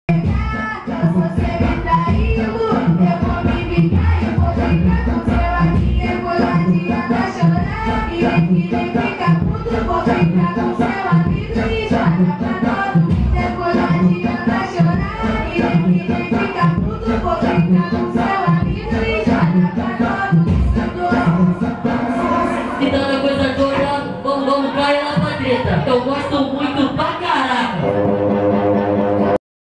Você me traiu, eu vou me vingar, eu vou ficar com seu aqui, depois não adianta chorar. E nem fica puto, vou